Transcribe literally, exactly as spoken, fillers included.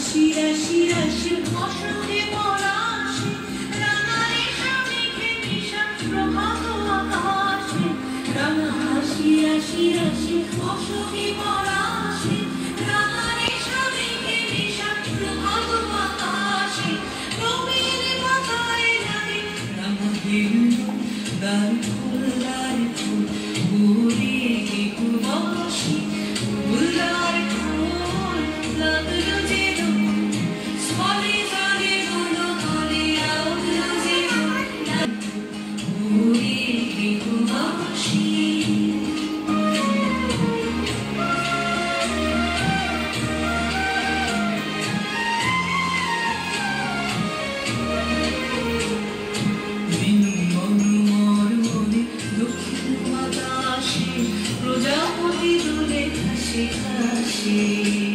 রাশি রাশি রাশি অসুখে পলাশে রাঙা রেশা মেঘে মিশা প্রভাত আকাশে রাঙা হাসি রাশি রাশি অসুখে পলাশে রাঙা রেশা মেঘে মিশা প্রভাত আকাশে রঙের পাতায় লাগে রাঙা হিন্দু দার ফুল দার ফুল ঘুরে বসি ফুলার ফুল লাগলো যে স্মরে জাগে মনো করে আউলো যে ঘুরে বসি প্রজাপতি দূরে হাসি হাসি